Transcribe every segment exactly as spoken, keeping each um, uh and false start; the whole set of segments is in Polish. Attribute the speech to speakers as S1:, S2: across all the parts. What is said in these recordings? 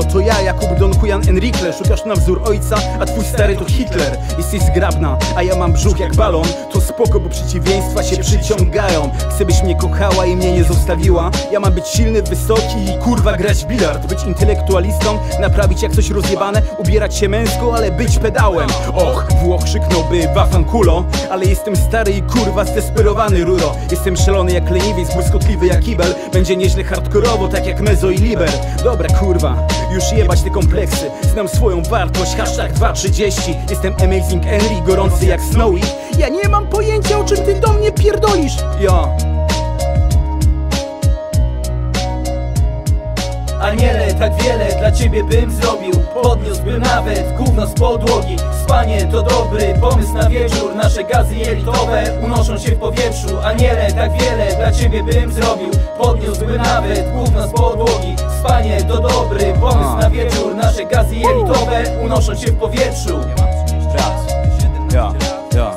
S1: Spoko, to ja, Jakub Don Juan Enrique. Szukasz na wzór ojca, a twój stary to Hitler. Jesteś zgrabna, a ja mam brzuch jak balon. To spoko, bo przeciwieństwa się przyciągają. Chcę byś mnie kochała i mnie nie zostawiła. Ja mam być silny, wysoki i kurwa grać w bilard. Być intelektualistą, naprawić jak coś rozjebane. Ubierać się męsko, ale być pedałem. Och, Włoch krzyknąłby wafankulo, ale jestem stary i kurwa zdesperowany, ruro. Jestem szalony jak leniwiec, błyskotliwy jak kibel. Będzie nieźle hardkorowo, tak jak Mezo i Liber. Dobra kurwa, już jebać te kompleksy. Znam swoją wartość, hashtag dwa trzydzieści. Jestem Amazing Henry, gorący jak Snowy. Ja nie mam pojęcia, o czym ty do mnie pierdolisz. Ja.
S2: Aniele, tak wiele dla ciebie bym zrobił. Podniósłbym nawet gówno z podłogi. Spanie to dobry pomysł na wieczór. Nasze gazy jelitowe unoszą się w powietrzu. Aniele, tak wiele dla ciebie bym zrobił. Podniósłbym nawet gówno z podłogi. Spanie to dobry pomysł na wieczór. Nasze gazy jelitowe unoszą się w powietrzu.
S3: Ja, ja.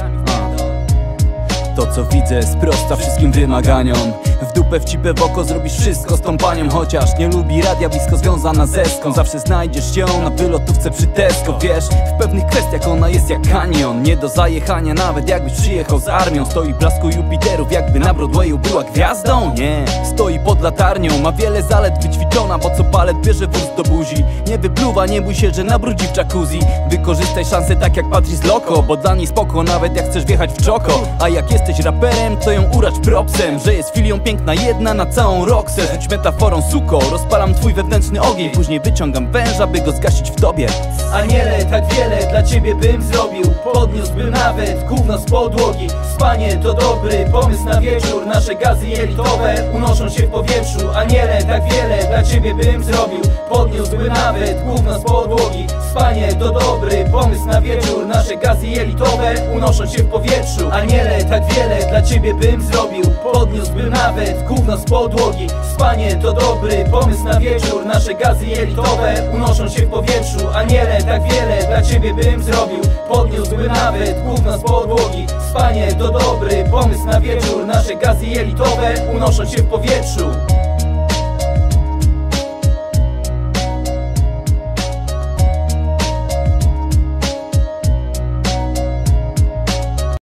S3: To co widzę sprosta wszystkim wymaganiom. W dupę wcipę w oko zrobisz wszystko z tą panią. Chociaż nie lubi radia, blisko związana z eską. Zawsze znajdziesz ją na wylotówce przy Tesco. Wiesz, w pewnych kwestiach ona jest jak kanion. Nie do zajechania nawet jakbyś przyjechał z armią. Stoi w blasku Jupiterów, jakby na Broadwayu była gwiazdą. Nie, stoi pod latarnią. Ma wiele zalet, wyćwiczona, bo co palet bierze wóz do buzi. Nie wypluwa, nie bój się, że nabrudzi w jacuzzi. Wykorzystaj szansę tak jak Patrice Loco, bo dla niej spoko, nawet jak chcesz wjechać w czoko. A jak jesteś raperem, to ją uracz propsem, że jest filią piękna jedna na całą Roxę. Rzuć metaforą suko, rozpalam twój wewnętrzny ogień. Później wyciągam węża, by go zgasić w tobie.
S2: Aniele, tak wiele dla ciebie bym zrobił. Podniósłbym nawet gówno z podłogi. Spanie to dobry pomysł na wieczór. Nasze gazy jelitowe unoszą się w powietrzu. Aniele, tak wiele dla ciebie bym zrobił. Podniósłbym nawet gówno z podłogi. Spanie to dobry pomysł na wieczór. Nasze gazy jelitowe unoszą się w powietrzu. Aniele, tak wiele dla ciebie bym zrobił. Podniósłbym nawet gówno z podłogi. Spanie to dobry pomysł na wieczór. Nasze gazy jelitowe unoszą się w powietrzu. Aniele, tak wiele dla ciebie bym zrobił. Podniósłbym nawet gówno z podłogi. Spanie to dobry pomysł na wieczór. Nasze gazy jelitowe unoszą się w powietrzu.